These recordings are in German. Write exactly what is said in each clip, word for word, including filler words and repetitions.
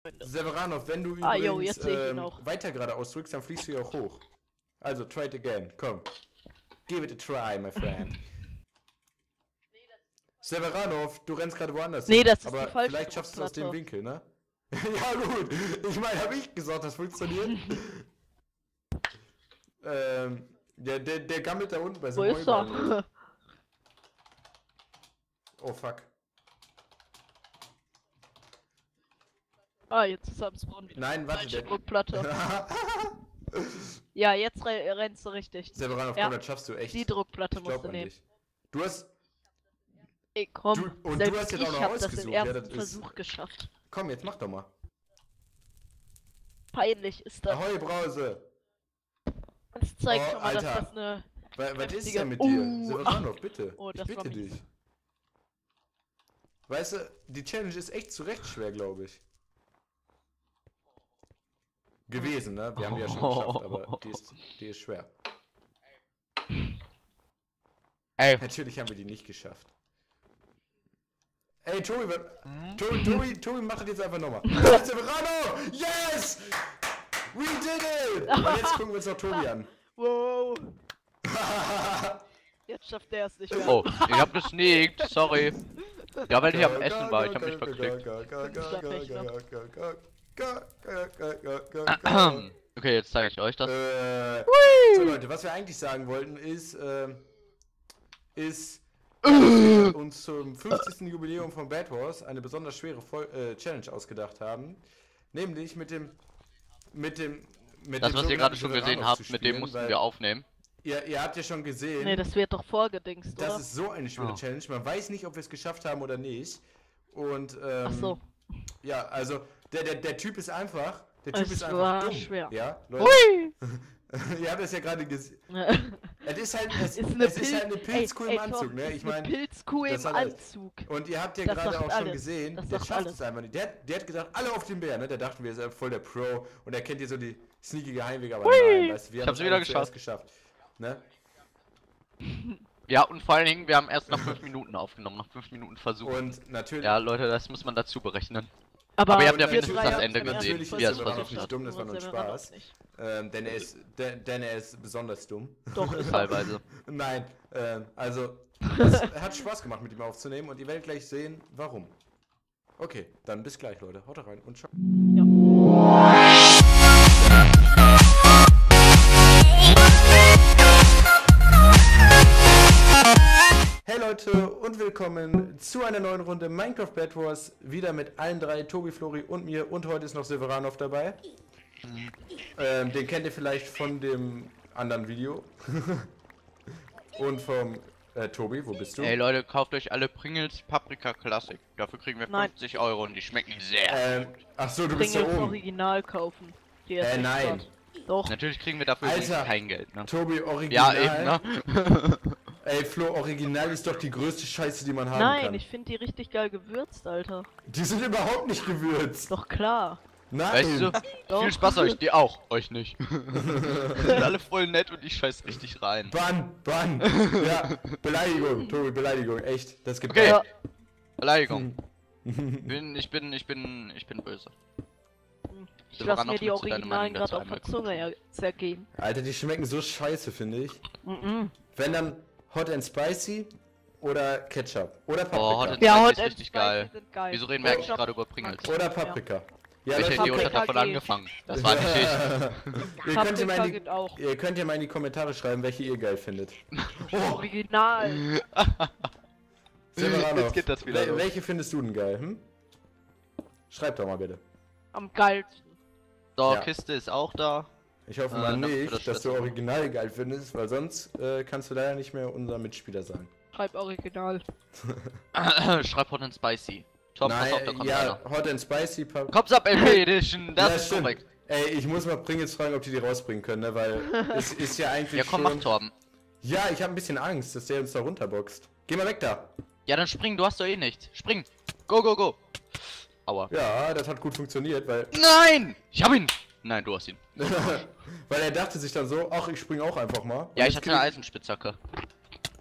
Severanov, wenn du Ah, übrigens yo, jetzt seh ich ihn ähm, auch. weiter geradeaus drückst, dann fliegst du ja auch hoch. Also, try it again. Komm. Give it a try, my friend. Severanov, du rennst gerade woanders Nee, hin. das ist aber die falsche vielleicht schaffst du es aus dem Druckplatte. Winkel, ne? Ja gut, ich meine, habe ich gesagt, das funktioniert? ähm, ja, der, der gammelt da unten bei Wo seinem ist Heuballen. er? Oh fuck. Ah, jetzt ist er am Spawn wieder. Nein, warte, Falsche der... Druckplatte. Ja, jetzt re rennst du richtig. Severanov, Ja. komm, das schaffst du echt. Die Druckplatte Ich musst glaub du an nehmen. dich. Du hast... Ey, komm. Du- und du selbst hast jetzt ich auch noch hab das ausgesucht, im ja, ersten das ist- Versuch geschafft. Komm, jetzt mach doch mal. Peinlich ist das. Ahoi, Brause! Das zeigt Oh, schon mal, dass Alter. das eine... Was, was ist Kräftige- denn mit Uh, dir? Severanov, bitte. Oh, ich das war bitte mies. dich. Weißt du, die Challenge ist echt zu Recht schwer, glaube ich. Gewesen, ne? Wir haben die ja schon geschafft, aber die ist, die ist schwer. Ey. Natürlich haben wir die nicht geschafft. Ey, Tobi, was... Tobi, Tobi, Tobi, mach das jetzt einfach nochmal. Severano! Yes! We did it! Und jetzt gucken wir uns noch Tobi an. Wow. Jetzt schafft der es nicht mehr. Oh, ich hab gesneakt, sorry. Ja, weil ich am Essen war, ich hab mich verklickt. Okay, jetzt zeige ich euch das. Äh, so Leute, was wir eigentlich sagen wollten ist, äh, ist, dass wir uns zum fünfzigsten Jubiläum von Bad Wars eine besonders schwere Vol äh, Challenge ausgedacht haben. Nämlich mit dem, mit dem, mit Das, dem was ihr gerade schon sogenannten gesehen Severanov habt, zu mit dem spielen, mussten weil wir aufnehmen. Ihr, ihr habt ja schon gesehen, Nee, das wird doch vorgedingst, das oder? ist so eine schwere Oh. Challenge. Man weiß nicht, ob wir es geschafft haben oder nicht. Und, ähm, Ach so. ja, also, der, der, der Typ ist einfach, der Typ Es ist einfach war dumm. schwer. Ja, Leute, Hui! ihr habt es ja gerade gesehen. Es ist halt, es, Ist eine es ist halt eine Pilz- Pilzkuh ey, im ey, Anzug, Tom, ne? ist Ich eine meine, Pilzkuh das im hat alles- Anzug. und ihr habt ja Das gerade sagt auch schon alles. gesehen, Das der sagt schafft alles. es einfach nicht. Der, der hat gesagt, alle auf den Bär, ne? Der dachten wir, ist voll der Pro und er kennt hier so die sneaky Geheimwege, aber nein, weißt du, wir Ich haben hab's es wieder alle zuerst geschafft. geschafft. Ne? Ja, und vor allen Dingen, wir haben erst nach fünf Minuten aufgenommen, nach fünf Minuten Versuch. Und natürlich. Ja, Leute, das muss man dazu berechnen. Aber, Aber ihr habt ja und wenigstens natürlich- das Ende habt gesehen, ersten wie er es Versuch versucht geschafft, hat. Dumm, das war nur ein Severanov Spaß. nicht. Ähm, denn er ist, der, denn er ist besonders dumm. Doch, ist er. Teilweise. Nein, ähm, also, es hat Spaß gemacht mit ihm aufzunehmen und ihr werdet gleich sehen, warum. Okay, dann bis gleich, Leute. Haut rein und ciao. Hey Leute und willkommen zu einer neuen Runde Minecraft Bad Wars. Wieder mit allen drei, Tobi, Flori und mir. Und heute ist noch Severanov dabei. Ähm, den kennt ihr vielleicht von dem anderen Video. Und vom äh, Tobi, wo bist du? Ey Leute, kauft euch alle Pringles Paprika Classic. Dafür kriegen wir Nein. fünfzig Euro und die schmecken sehr. Ähm, ach so, du bist da Pringles oben. Original kaufen. Die jetzt Äh, nicht nein. dort. Doch. Natürlich kriegen wir dafür Alter. übrigens kein Geld, ne? Tobi, Ja, Original. eben, ne? Ey, Flo, Original ist doch die größte Scheiße, die man haben Nein, kann. ich finde die richtig geil gewürzt, Alter. Die sind überhaupt nicht gewürzt. Doch klar. Nein. Weißt du, Doch. viel Spaß euch, die auch, euch nicht. Die sind alle voll nett und ich scheiß richtig rein. Bann, Bann. Ja, Beleidigung, Tobi, Beleidigung, echt. Das gibt Okay. Ja. Beleidigung. Bin, ich bin, ich bin, ich bin böse. Ich lass Severanov mir die nutzt deine Originalen Meinung gerade dazu auf der einmal Zunge er- zergehen. Alter, die schmecken so scheiße, finde ich. Mhm. Wenn dann Hot and Spicy oder Ketchup oder Paprika. Oh, Hot and Ja, Spicy Hot ist and richtig Spicy geil. sind geil. Wieso reden wir eigentlich Ketchup gerade über Pringles? mag ich. Oder Paprika. Ja, Welcher Leute, Idiot hat Paprika davon geht. angefangen? Das war nicht ich. ihr, könnt ja mal Paprika in geht auch. die, ihr könnt ja mal in die Kommentare schreiben, welche ihr geil findet. Oh, Original. Severanov, Jetzt geht das wieder wel los. welche findest du denn geil, hm? Schreib doch mal bitte. Am geilsten. So, Ja. Kiste ist auch da. Ich hoffe Äh, mal danke für nicht, das dass du Schwester. original geil findest, weil sonst äh, kannst du leider nicht mehr unser Mitspieler sein. Schreib Original. Schreib Hot and Spicy. Tom, pass auf, da kommt ja, einer. Hot and Spicy. Pa Cops Up L P Edition, das ja, ist stimmt. korrekt. Ey, ich muss mal Pringles fragen, ob die die rausbringen können, ne? Weil es ist ja eigentlich Ja, komm, schon... mach Torben. Ja, ich habe ein bisschen Angst, dass der uns da runterboxt. Geh mal weg da. Ja, dann spring, du hast doch eh nicht. Spring. Go, go, go. Aua. Ja, das hat gut funktioniert, weil... Nein! Ich hab ihn! Nein, du hast ihn. weil er dachte sich dann so, ach, ich spring auch einfach mal. Und Ja, ich jetzt hatte eine krieg- Eisenspitzhacke.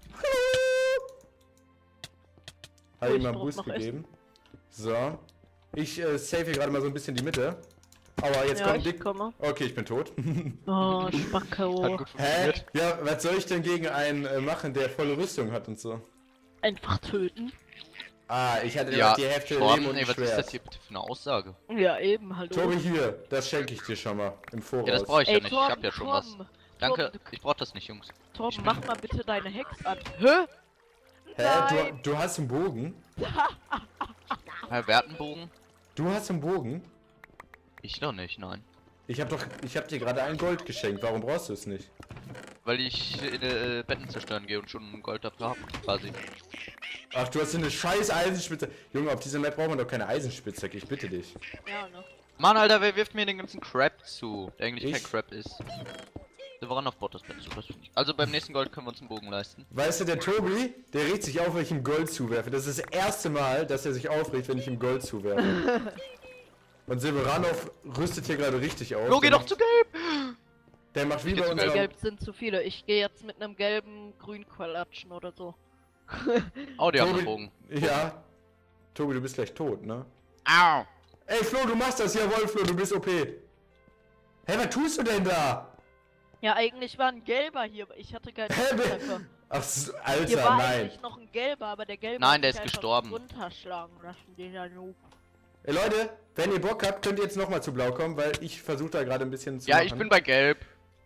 Hat Oh, ihm ich mal einen brauch Boost noch gegeben. So. Ich äh, save hier gerade mal so ein bisschen die Mitte. Aber jetzt Ja, kommt ich Dick. komme. Okay, ich bin tot. Oh, Spacko. Hat gut Hä? funktioniert. Ja, was soll ich denn gegen einen äh, machen, der volle Rüstung hat und so? Einfach töten. Ah, ich hatte Ja, noch die Hälfte Leben Torben, und ey, ein was ist das Schwert. hier bitte für eine Aussage? Ja, eben, hallo. Tobi, hier, das schenke ich dir schon mal im Voraus. Ja, das brauche ich ja Ey, nicht, Torben, ich hab ja schon was. Torben, Danke, Torben, ich brauch das nicht, Jungs. Torben, mach mal bitte deine Hex an. Hä? Hä? Nein. Du, du hast einen Bogen? Herr Wertenbogen? Du hast einen Bogen? Ich doch nicht, nein. Ich hab doch, ich hab dir gerade ein Gold geschenkt. Warum brauchst du es nicht? Weil ich äh, Betten zerstören gehe und schon Gold dafür hab, quasi. Ach, du hast eine scheiß Eisenspitze. Junge, auf dieser Map braucht man doch keine Eisenspitzhacke. Ich bitte dich. Ja, ne. Mann, Alter, wer wirft mir den ganzen Crap zu? Der eigentlich Ich? kein Crap ist. Wir waren auf Bot das Bett zu, das finde ich. Also beim nächsten Gold können wir uns einen Bogen leisten. Weißt du, der Tobi, der regt sich auf, wenn ich ihm Gold zuwerfe. Das ist das erste Mal, dass er sich aufregt, wenn ich ihm Gold zuwerfe. Und Silveranov rüstet hier gerade richtig auf. Flo, geh Der doch zu gelb! macht- Der macht wie Ich geh bei zu uns. Nee, gelb. gelb sind zu viele. Ich gehe jetzt mit einem gelben grün quatschen oder so. Oh, die haben Tobi- einen Bogen. Ja. Tobi, du bist gleich tot, ne? Au! Ey, Flo, du machst das. Jawohl, Flo, du bist O P. Hey, was tust du denn da? Ja, eigentlich war ein gelber hier, aber ich hatte keinen Hä, Treffer. Ach, so, Hier Alter, war nein. eigentlich noch ein gelber, aber der gelbe Nein, hat der mich ist einfach gestorben. runterschlagen lassen, dieser Noob. Ey, Leute, wenn ihr Bock habt, könnt ihr jetzt nochmal zu Blau kommen, weil ich versuche da gerade ein bisschen zu Ja, machen. ich bin bei gelb.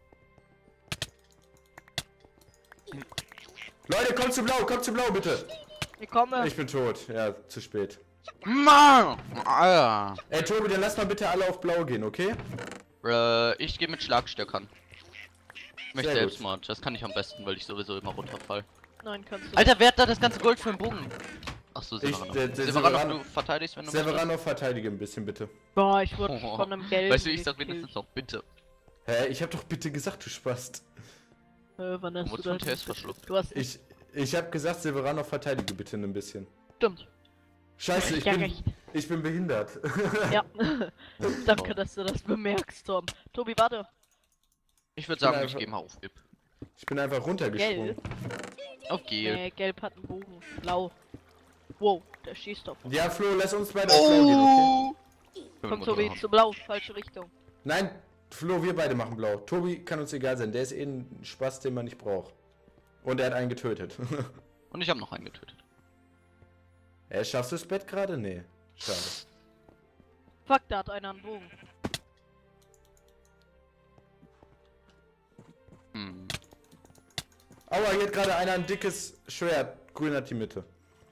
Leute, kommt zu Blau, kommt zu Blau, bitte. Ich komme. Ich bin tot. Ja, zu spät. Mann! Alter. Ey, Tobi, dann lass mal bitte alle auf Blau gehen, okay? Äh, ich gehe mit Schlagstöckern. Ich möchte Sehr gut. Selbstmord. Das kann ich am besten, weil ich sowieso immer runterfall. Nein, kannst du Alter, wer hat da das ganze Gold für einen Bogen? Achso, Ich- Severanov. der- der Severanov, Severanov- du verteidigst, wenn du Severanov, verteidige ein bisschen, bitte. Boah, ich wurde Oh. von einem gelben. Weißt du, ich sag gekillt. wenigstens noch bitte. Hä, ich hab doch bitte gesagt, du Spast. Äh, wann hast Wurdest du von das? Tess verschluckt. Du hast Ich, ich hab gesagt, Severanov, verteidige bitte ein bisschen. Stimmt. Scheiße, ich Ja, bin, recht. ich bin behindert. Ja. Danke, dass du das bemerkst, Tom. Tobi, warte. Ich würde bin sagen, ich einfach- gehe mal auf Gib. Ich bin einfach runtergesprungen. Gelb? Auf Gel. Nee, gelb hat einen Bogen. Blau. Wow, der schießt auf uns. Ja, Flo, lass uns beide auf Blau gehen, okay? Komm, Tobi, zu blau, falsche Richtung. Nein, Flo, wir beide machen Blau. Tobi kann uns egal sein, der ist eh ein Spaß, den man nicht braucht. Und er hat einen getötet. Und ich habe noch einen getötet. Ey, schaffst du das Bett gerade? Nee. Schade. Fuck, da hat einer einen Bogen. Hm. Aua, hier hat gerade einer ein dickes Schwert. Grün hat die Mitte.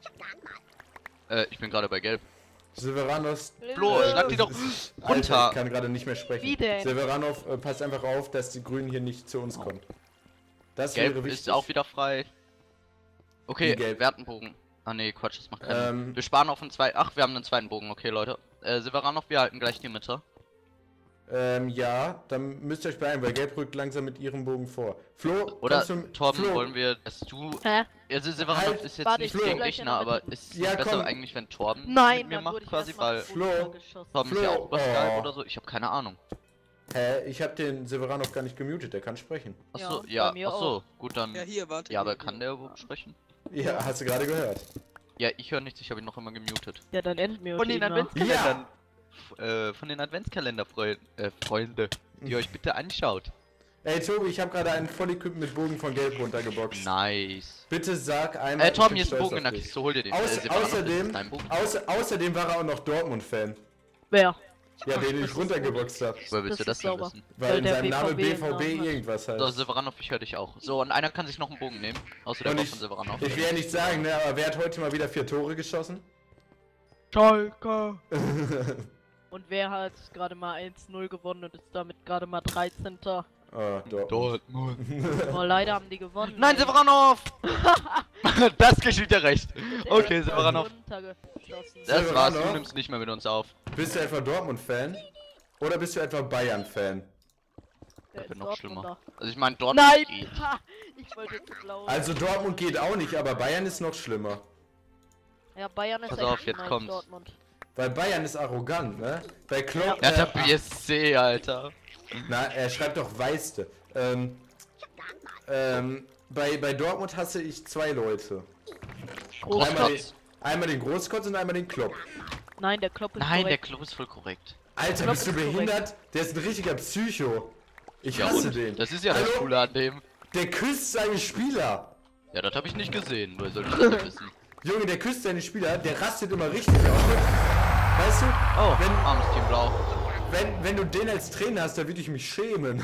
Äh, ich bin gerade bei Gelb. Silveranos. Flo, Äh, schlag die doch Alter, runter. ich kann gerade nicht mehr sprechen. Wie denn? Silveranov, äh, passt einfach auf, dass die Grünen hier nicht zu uns kommen. Das Gelb wäre wichtig. ist auch wieder frei. Okay, Wie gelb? Wertenbogen. Ah nee, Quatsch, das macht keinen Ähm, Sinn. Wir sparen auf einen zweiten. Ach, wir haben einen zweiten Bogen, okay, Leute. Äh, Severanov, wir halten gleich die Mitte. Ähm, ja, dann müsst ihr euch beeilen, weil Gelb rückt langsam mit ihrem Bogen vor. Flo, Oder, kommst du, Torben, Flo, wollen wir, dass du. Hä? Also, Severanov Halt, ist jetzt warte, nicht ich gegen gleich dich, in ne, der aber Mitte. ist Ja, besser komm. eigentlich, wenn Torben Nein, mit mir dann macht, wurde ich quasi, erstmal weil tot Flo, runtergeschossen. Torben ist Flo, ja auch über oh. Skype oder so. Ich habe keine Ahnung. Hä, ich hab den Silveranov gar nicht gemutet, der kann sprechen. Achso, Ja, ja, bei mir achso, gut, dann. Ja, hier, warte. Ja, aber hier, kann hier. der überhaupt sprechen? Ja, hast du gerade gehört. Ja, ich höre nichts, ich habe ihn noch immer gemutet. Ja, dann end mir. Von den Adventskalendern. Ja. F- Äh, von den Adventskalender, Freunde, äh, Freunde, die euch bitte anschaut. Ey, Tobi, ich habe gerade einen Vollequip mit Bogen von Gelb runtergeboxt. Nice. Bitte sag einmal. Äh, Torben, ich hier bin ist ein stolz Bogen in auf der dich. Kiste, hol dir den. Auß Äh, Severanov, das außerdem, ist dein Bogen. außer außerdem war er auch noch Dortmund-Fan. Wer? Ja, den Das ich ist runtergeboxt habe. Woher willst du das das ist denn sauber. wissen? Weil Weil in der seinem Name B V B B V B im Namen hat. irgendwas So, heißt. Severanov, ich höre dich auch. So, und einer kann sich noch einen Bogen nehmen. Außer der Und Boss ich, von Severanov. ich will ja nicht sagen, ne, aber wer hat heute mal wieder vier Tore geschossen? Schalke. Und wer hat gerade mal eins null gewonnen und ist damit gerade mal dreizehnter Oh, Dortmund. Dortmund. Oh, leider haben die gewonnen. Nein, ey. Severanov! Das geschieht dir recht. Der Okay, ist Severanov. runtergeschossen. Das war's, du Severanov? nimmst nicht mehr mit uns auf. Bist du etwa Dortmund-Fan? Oder bist du etwa Bayern-Fan? Der Das ist wird noch Dortmunder. schlimmer. Also ich meine, Dortmund Nein! geht. Ha! Ich wollte zu blau. Also Dortmund geht auch nicht, aber Bayern ist noch schlimmer. Ja, Bayern ist Pass echt auf, schlimmer jetzt als kommt's. Dortmund. Weil Bayern ist arrogant, ne? Bei Klopp, Ja, der äh, B S C, Alter. na, er schreibt doch Weiste. Ähm, ähm, bei, bei Dortmund hasse ich zwei Leute. Einmal den, Großkotz. einmal den Großkotz und einmal den Klopp. Nein, der Klopp ist Nein, der korrekt. Klopp ist voll korrekt. Alter, Klopp bist du ist korrekt. behindert? Der ist ein richtiger Psycho. Ich Ja, hasse und? den. Das ist ja das Hallo? Coole an dem. Der küsst seine Spieler. Ja, das habe ich nicht gesehen, woher soll ich das nicht wissen? Junge, der küsst seine Spieler, der rastet immer richtig aus. Weißt du? Oh, Wenn, armes Team Blau. wenn, wenn du den als Trainer hast, dann würde ich mich schämen.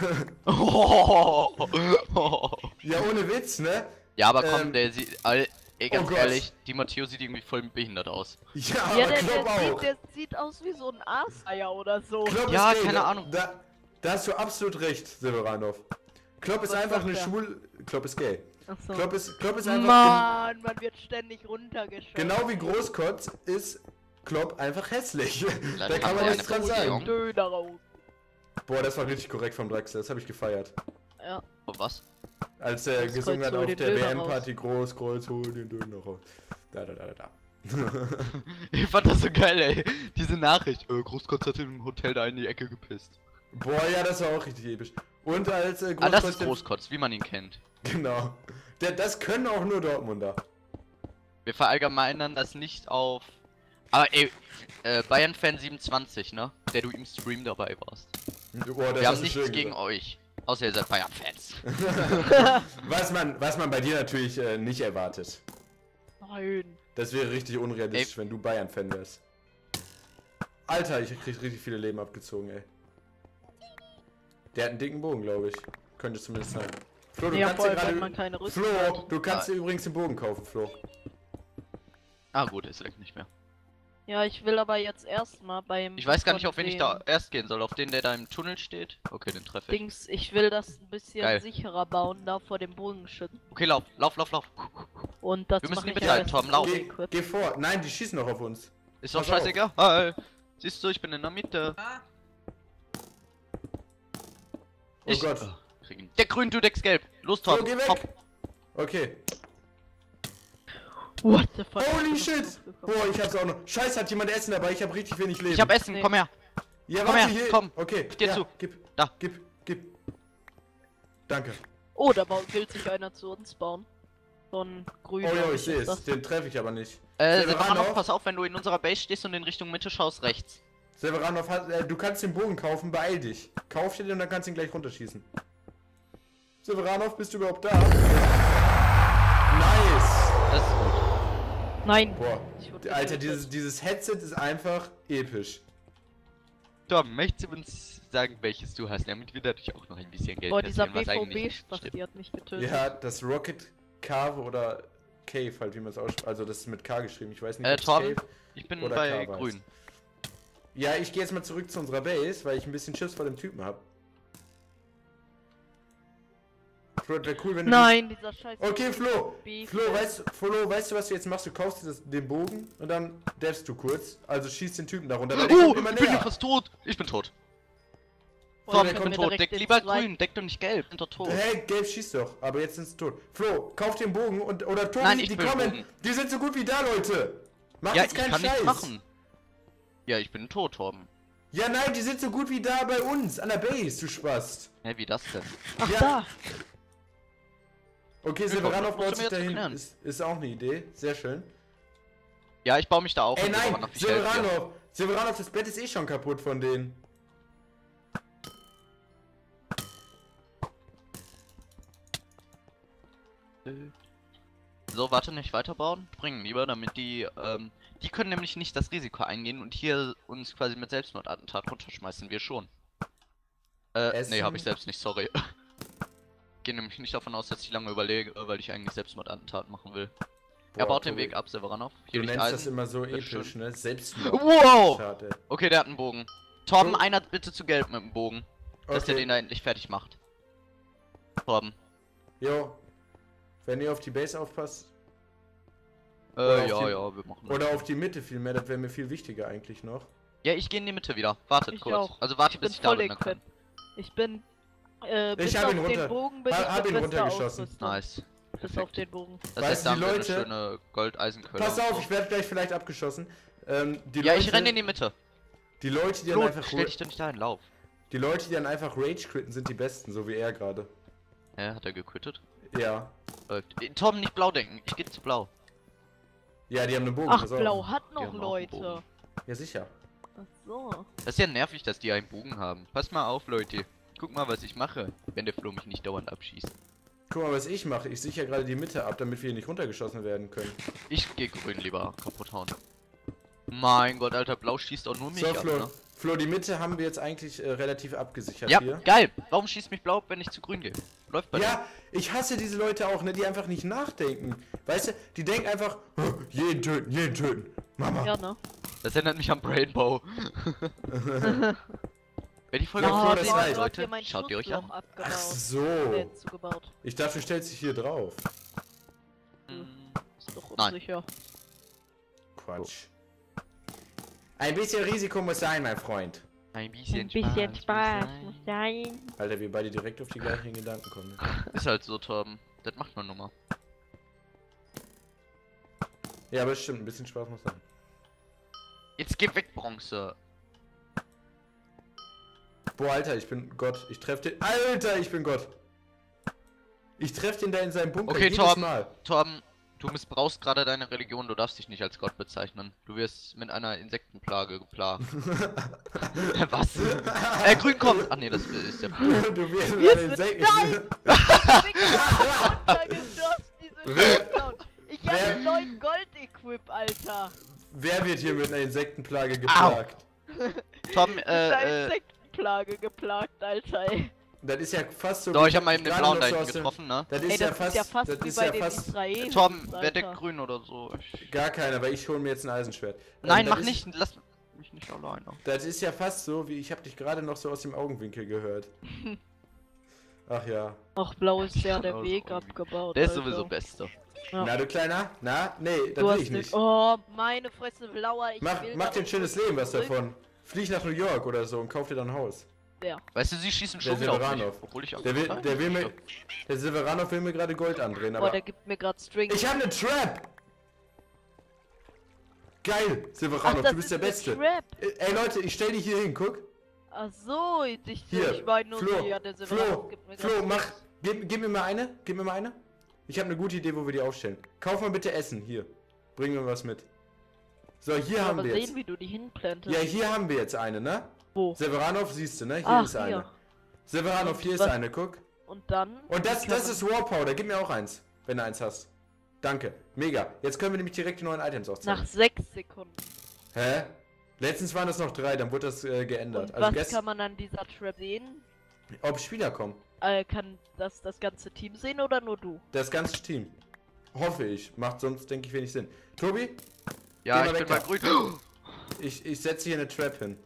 Ja, ohne Witz, ne? Ja, aber komm, Ähm, der sieht, all, ey, ganz oh Gott. ehrlich, die Matteo sieht irgendwie voll behindert aus. Ja, Ja, aber der, Klopp der, auch. sieht, der sieht aus wie so ein Aaseier oder so. Klopp Ja, ist gay, keine da, Ahnung. Da, da hast du absolut recht, Silveranov. Klopp ist Was einfach sagt eine er? schwul... Klopp ist gay. Achso. Klopp ist, Klopp ist einfach... Mann, man wird ständig runtergeschoben. gen- Genau wie Großkotz ist Klopp einfach hässlich. Da Leider kann hat man er nichts eine dran Beziehung. sagen. Döner raus. Boah, das war richtig korrekt vom Draxler, das habe ich gefeiert. Ja. Oh, was? Als er Großkreuz, gesungen hat hol auf den der Döner W M-Party, Großkreuz, hol den Döner raus. Da, da, da, da, da. Ich fand das so geil, ey. Diese Nachricht. Äh, Großkotz hat im Hotel da in die Ecke gepisst. Boah, ja, das war auch richtig episch. Und als äh, Ah, das ist der- Großkotz, wie man ihn kennt. Genau. Der, das können auch nur Dortmunder. Wir verallgemeinern das nicht auf... Aber ey, äh, Bayern-Fan siebenundzwanzig, ne? Der du im Stream dabei warst. Boah, das Wir haben hast du nichts schön gegen gesagt. euch. Außer ihr seid Bayern-Fans. Was man, was man bei dir natürlich äh, nicht erwartet. Nein. Das wäre richtig unrealistisch, Ey. wenn du Bayern-Fan wärst. Alter, ich krieg richtig viele Leben abgezogen, ey. Der hat einen dicken Bogen, glaube ich. Könnte zumindest sein. Flo, du Ja, kannst vor dir allem, wenn gerade... man keine Rüstung Flo, hat. du kannst Ah. dir übrigens den Bogen kaufen, Flo. Ah gut, ist weg nicht mehr. Ja, ich will aber jetzt erstmal beim... Ich weiß gar nicht, von auf wen ich den da erst gehen soll. Auf den, der da im Tunnel steht? Okay, den treffe ich. Dings, ich will das ein bisschen Geil. sicherer bauen, da vor dem Bogenschützen. Okay, lauf, lauf, lauf, lauf. Und das Wir müssen mache die ich mitleiden, jetzt Torben, lauf. Geh, kurz. geh vor. Nein, die schießen noch auf uns. Ist doch Pass auf. scheißegal. Hi. Siehst du, ich bin in der Mitte. Oh Ich Gott. oh, krieg ihn. Der grün, du deckst gelb. Los, Flo, Torben. geh weg. Hopp. Okay. What the fuck? Holy shit! Boah, ich hab's auch noch. Scheiße, hat jemand Essen dabei? Ich hab richtig wenig Leben. Ich hab Essen, Nee. komm her. Ja, Komm warte, her, hier. komm. Okay. dir ja, zu. Gib. Da. Gib, gib. Danke. Oh, da bau- will sich einer zu uns bauen. So ein grüner. Oh ja, was ich sehe ist es. das? Den treffe ich aber nicht. Äh, Silveranov? Silveranov, pass auf, wenn du in unserer Base stehst und in Richtung Mitte schaust, rechts. Silveranov hat, äh, du kannst den Bogen kaufen, beeil dich. Kauf dir den und dann kannst du ihn gleich runterschießen. Silveranov, bist du überhaupt da? Nice! Das ist gut. Nein. Boah, Ich wurde Alter, getötet. dieses, dieses Headset ist einfach episch. Torben, möchtest du uns sagen, welches du hast, damit wir dadurch auch noch ein bisschen Geld Boah, dieser kassieren, was B V eigentlich nicht B-Spaß, stimmt. die hat mich getötet. Ja, das Rocket Cave oder Cave, halt wie man es ausspricht. Also das ist mit K geschrieben, ich weiß nicht, Äh, ob's Torben, Cave- ich bin oder bei K war es. grün. Ja, ich gehe jetzt mal zurück zu unserer Base, weil ich ein bisschen Schiss vor dem Typen hab. Flo, wäre cool, wenn du... Nein, dieser scheiß. Okay, Flo! B- Flo, weißt, Flo, weißt du, was du jetzt machst? Du kaufst dir das, den Bogen und dann devst du kurz. Also schießt den Typen darunter. Der Oh, kommt immer ich bin näher. ja fast tot. Ich bin tot. Boah, Torben, können ich bin wir tot. direkt Deck den lieber zweiten- grün, deck doch nicht gelb. Sind doch tot. Hey, Gelb schießt doch, aber jetzt sind sie tot. Flo, kauf den Bogen und oder Tobi, Nein, ich die will kommen. Bogen. Die sind so gut wie da, Leute. Mach Ja, jetzt ich keinen kann Scheiß. nichts machen. Ja, ich bin tot, Torben. Ja, nein, die sind so gut wie da bei uns an der Base, du Spast. Hä, wie das denn? Ach, Ja. da. Okay, Ja, Silveranov komm, musst baut du sich mir jetzt dahin. erklären. Ist, ist auch eine Idee, sehr schön. Ja, ich baue mich da auf. Ey, und nein, Silveranov, ich helfe dir. Silveranov, Silveranov, das Bett ist eh schon kaputt von denen. So, warte, nicht weiterbauen. Bringen lieber, damit die, ähm, die können nämlich nicht das Risiko eingehen und hier uns quasi mit Selbstmordattentat runterschmeißen. Wir schon. Äh, Essen. nee, habe ich selbst nicht, sorry. Gehe nämlich nicht davon aus, dass ich lange überlege, weil ich eigentlich Selbstmordattentat machen will. er Boah, baut den Tobi, Weg ab, Silveranov. Du Hier liegt nennst das Eisen. immer so Bitte episch, schön. ne? Selbstmord. Wow! Schade. Okay, der hat einen Bogen. Torben, So. einer bitte zu gelb mit dem Bogen. Dass der Okay. den da endlich fertig macht. Torben. Jo. Wenn ihr auf die Base aufpasst. Äh, Oder auf ja, die- ja, wir machen das. Oder auf die Mitte vielmehr, das wäre mir viel wichtiger eigentlich noch. Ja, ich gehe in die Mitte wieder. Wartet Ich kurz. auch. Also warte, Ich bin bis ich da voll bin. Dann kann. equipped. Ich bin. Äh, bis hab auf ihn runter- den Bogen bin hab- ich hab mit ihn bester runtergeschossen. Ausrüstung. Nice. Bis Perfekt. auf den Bogen. Das Weißt heißt, du, da die haben wir Leute- eine schöne Goldeisenquelle. Pass und auf, so. ich werde gleich vielleicht abgeschossen. Ähm, die Ja, Leute, ich renne in die Mitte. Die Leute, die dann Flo, einfach stell dich doch nicht dahin, lauf. Die Leute, die dann einfach Rage quitten, sind die besten, so wie er gerade. Ja, hat er gequittet? Ja. Läuft. Äh, Torben, nicht blau denken. Ich gehe zu blau. Ja, die haben einen Bogen, Ach, pass auf. Blau hat Die noch haben auch einen Leute. Bogen. Ja, sicher. Ach so. Das ist ja nervig, dass die einen Bogen haben. Pass mal auf, Leute. Guck mal, was ich mache, wenn der Flo mich nicht dauernd abschießt. Guck mal, was ich mache. Ich sichere gerade die Mitte ab, damit wir hier nicht runtergeschossen werden können. Ich gehe grün lieber kaputt hauen. Mein Gott, Alter, Blau schießt auch nur mich So, ab, Flo, ne? Flo, die Mitte haben wir jetzt eigentlich äh, relativ abgesichert Ja, hier. geil. Warum schießt mich Blau, wenn ich zu grün gehe? Läuft bei Ja, ich hasse diese Leute auch, ne, die einfach nicht nachdenken. Weißt du, die denken einfach, "Oh, jeden töten, jeden töten. Mama. Ja, ne? denen. Das erinnert mich an Brainbow. Wenn die Folge Ja, ja, Flo, das ist, heißt- Leute, schaut ihr euch an. Abgebaut. Ach so. Äh, zugebaut. Ich dachte, du stellst dich hier drauf. Hm, Ist doch Nein. unsicher. Quatsch. Ein bisschen Risiko muss sein, mein Freund. Ein bisschen, Ein bisschen Spaß muss muss sein. sein. Alter, wir beide direkt auf die gleichen Gedanken kommen. Ne? Ist halt so, Torben. Das macht man nun mal. Ja, aber es stimmt, ein bisschen Spaß muss sein. Jetzt geh weg, Bronze. Boah, Alter, ich bin Gott. Ich treff den. Alter, ich bin Gott. Ich treff den da in seinem Bunker Okay, jedes Torben. Mal. Torben, du missbrauchst gerade deine Religion. Du darfst dich nicht als Gott bezeichnen. Du wirst mit einer Insektenplage geplagt. Was? Äh, grün kommt. Ach nee, das ist der. Du wirst Wir an den sind Senken. Ich hab einen neuen Gold-Equip, Alter. Wer wird hier mit einer Insektenplage geplagt? Torben, Mit äh, einer äh. Insektenplage geplagt, Alter, ey. Das ist ja fast so. Doch, wie- ich hab mal eben den gerade blauen noch da so hinten aus dem- getroffen, ne? Das ist, Ey, ja, das fast, ist ja fast das wie ist bei ja den fast Israelis. Torben, wer Alter. deckt grün oder so? Ich... gar keiner, weil ich hole mir jetzt ein Eisenschwert. Nein, Ähm, das mach ist, nicht. Lass mich nicht alleine. Das ist ja fast so, wie ich habe dich gerade noch so aus dem Augenwinkel gehört. Ach ja. Ach, blau ist ja der Aus Weg Augen. abgebaut. Der ist Alter. sowieso Beste. Ja. Na, du Kleiner? Na? Nee, das Du will hast ich nicht. Oh, meine Fresse, blauer. Ich Mach, will mach da dir ein nicht schönes zurück. Leben was davon. Flieg nach New York oder so und kauf dir dann ein Haus. Ja. Weißt du, sie schießen Der schon wieder auf mich, Silveranov. obwohl ich auch Der will, total der will nicht mir, der Silveranov will mir gerade Gold andrehen, Boah, aber der gibt mir gerade String. ich habe eine Trap. Geil, Ach, Silveranov, das du bist ist der eine Beste. Trap. Äh, Ey Leute, ich stell dich hier hin, guck. Ach so, ich, Hier, ich meine nur Flo, so, ja, der Silveranov Flo, gibt mir Flo, grad mach, String. gib, gib mir mal eine, gib mir mal eine. Ich habe eine gute Idee, wo wir die aufstellen. Kauf mal bitte Essen, hier. Bring mir was mit. So, hier Ja, haben aber wir sehen, jetzt. wie du die hinplantest. Ja, hier haben wir jetzt eine, ne? Wo? Silveranov siehst du, ne? Hier Ach, ist eine. hier. Silveranov, hier ist Was- eine, guck. Und dann? Und das, Wie das kann ist War Powder, gib mir auch eins, wenn du eins hast. Danke, mega. Jetzt können wir nämlich direkt die neuen Items man aufzeigen. nach sechs Sekunden. Hä? Letztens waren das noch drei, dann wurde das äh, geändert. Und Also was gest- kann man an dieser Trap sehen? ob Spieler kommen. Äh, kann das das ganze Team sehen oder nur du? Das ganze Team. Hoffe ich. Macht sonst, denke ich, wenig Sinn. Tobi, Ja, Geh ich mal bin weg mal da. grün. ich, ich setze hier eine Trap hin.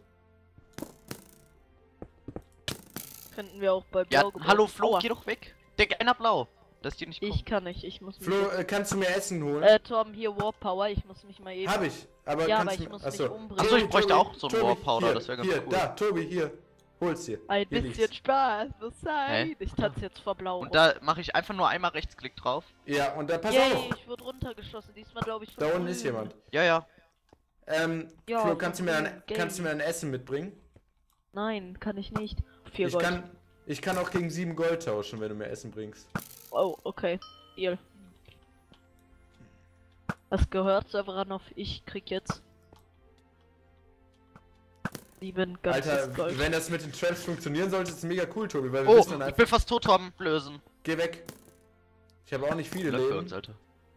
Könnten wir auch bei Ja, Blau gebaut. hallo Flo, Aua. geh doch weg. Deck einer blau. Dass die nicht kommen. Ich kann nicht, ich muss mich. Flo, äh, kannst du mir Essen holen? Äh, Torben, hier War Power, ich muss mich mal eben. Hab ich, aber Ja, kannst aber du ich mir- muss achso. mich umbringen. Achso, ich Tobi, bräuchte auch so ein Tobi, War Powder, hier, das wäre ganz hier, cool. da, Tobi, hier. Hol's dir. Ein Hier bisschen liegt's. Spaß muss sein. Hä? Ich tanze jetzt vor Blau. Und da mache ich einfach nur einmal Rechtsklick drauf. Ja, und da pass Yay, auf. ich wurde runtergeschossen. Diesmal glaube ich. Da von unten ist grün. jemand. Ja, ja. Ähm, Ja, Flo, von kannst du, mir grün, ein, gelb. kannst du mir ein Essen mitbringen? Nein, kann ich nicht. Vier Ich Gold. kann, ich kann auch gegen sieben Gold tauschen, wenn du mir Essen bringst. Oh, okay. Deal. Was gehört, Severanov? Ich krieg jetzt sieben ganzes Alter, Gold. wenn das mit den Traps funktionieren sollte, ist es mega cool, Tobi, weil wir Oh, wissen dann ich einfach. bin fast tot, Torben. Lösen. Geh weg. Ich habe auch nicht viele Läuft bei Leben. uns, Alter.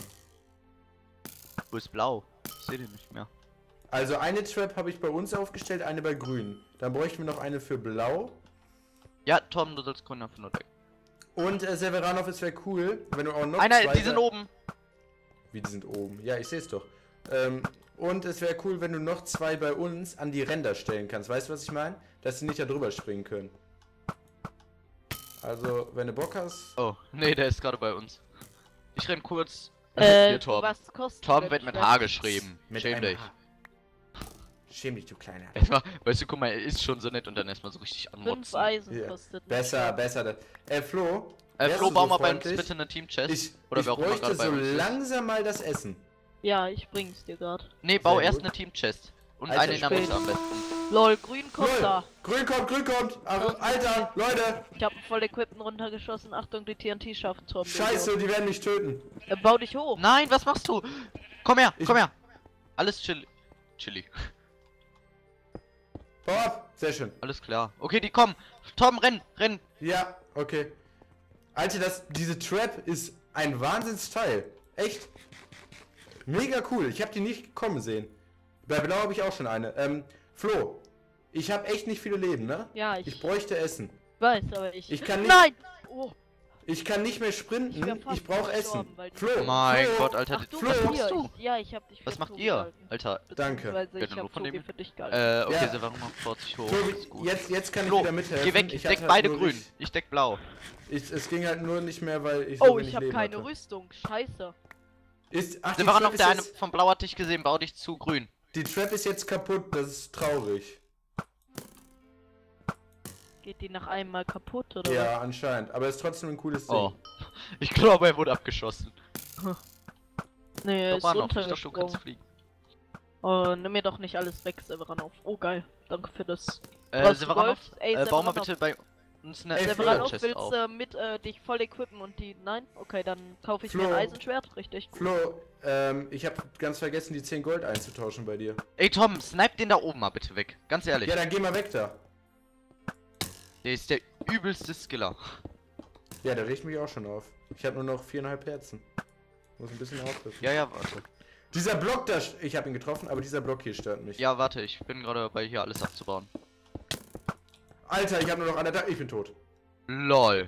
Wo ist blau? Ich sehe den nicht mehr. Also eine Trap habe ich bei uns aufgestellt, eine bei grün. Dann bräuchten wir noch eine für blau. Ja, Torben, du sollst grün einfach nur decken. Und äh, Severanov, es wäre cool, wenn du auch noch Einer, zwei die sind oben. Wie, die sind oben? Ja, ich sehe es doch. Ähm, und es wäre cool, wenn du noch zwei bei uns an die Ränder stellen kannst. Weißt du, was ich meine? Dass sie nicht da drüber springen können. Also, wenn du Bock hast... Oh, nee, der ist gerade bei uns. Ich renn kurz. Äh, Hier, Torben. was kostet Torben denn wird mit Schwert? H geschrieben. Mit Schäm einem dich. H. Schäm dich, du Kleiner. Erstmal, weißt du, guck mal, er ist schon so nett und dann erstmal so richtig Fünf anmotzen. Eisen Hier. kostet. Besser, besser. Das. Äh, Flo? Äh, wärst Flo, du bau so mal bei uns freundlich? bitte eine Team-Chest. Ich, Oder ich wer auch immer bräuchte gerade bei so uns ist. langsam mal das Essen. Ja, ich bring's dir grad. Nee, bau Sehr erst gut. eine Team-Chest. Und Alter, eine in der spät. Mitte am besten. Lol, grün kommt Null. da. Grün kommt, grün kommt! Ach, Okay. Alter, Leute! Ich hab einen voll Equipten runtergeschossen. Achtung, die T N T schaffen Torben. Scheiße, die werden mich töten. Äh, bau dich hoch. Nein, was machst du? Komm her, Ich- komm her. Alles chill. Chilly. Bau ab. Sehr schön. Alles klar. Okay, die kommen. Tom, renn, renn. Ja, okay. Alter, das, diese Trap ist ein Wahnsinnsteil. Echt. Mega cool. Ich habe die nicht kommen sehen. Bei Blau habe ich auch schon eine. Ähm, Flo, ich habe echt nicht viele Leben, ne? Ja, ich, Ich bräuchte Essen. weiß, aber ich... Ich kann nicht- Nein! Oh, Ich kann nicht mehr Ich wär sprinten. fast Ich brauche gestorben, Essen. weil die- Flo, Mein Flo. Gott, Alter. ach du, Flo, was was machst du? Ich, ja, ich hab dich Was für macht Tobi ihr? gehalten. Alter. Danke. Beziehungsweise Ja, ich nur hab von Tobi dem- für dich gehalten. Äh, okay, Ja. Silber, mach vierzig hoch. Tobi, Ist gut. jetzt, jetzt kann ich Flo, wieder mithelfen. geh weg, ich deck hatte beide nur grün. nicht- Ich deck blau. Ich, es ging halt nur nicht mehr, weil ich so Oh, wenig ich hab Leben keine hatte. Rüstung. Scheiße. Ist, ach, die Silber, Trap noch ist der eine jetzt, vom Blau hat dich gesehen, bau dich zu grün. die Trap ist jetzt kaputt, das ist traurig. Geht die nach einem Mal kaputt, oder Ja, anscheinend. Aber es ist trotzdem ein cooles Ding. Oh. Ich glaube, er wurde abgeschossen. was? Nee, er ist Silber, noch, ich dachte, du kannst runtergesprungen. fliegen. Oh, nimm mir doch nicht alles weg, Severanov. Oh, geil. Danke für das. Äh, Was, Silveranov, du wolltest? Ey, äh, bau mal Severanov. bitte bei uns eine Ey, Severanov, Chest willst auf. du äh, mit äh, dich voll equippen und die... Nein? Okay, dann kaufe ich Flo. mir ein Eisenschwert. Richtig gut. Flo, ähm, ich habe ganz vergessen, die zehn Gold einzutauschen bei dir. Ey, Tom, snipe den da oben mal bitte weg. Ganz ehrlich. Ja, dann geh mal weg da. Der ist der übelste Skiller. Ja, der riecht mich auch schon auf. Ich habe nur noch viereinhalb Herzen. Muss ein bisschen aufpassen. Ja, ja, warte. Dieser Block da, ich habe ihn getroffen, aber dieser Block hier stört mich. Ja, warte, ich bin gerade dabei, hier alles abzubauen. Alter, ich habe nur noch eine, ich bin tot. LOL.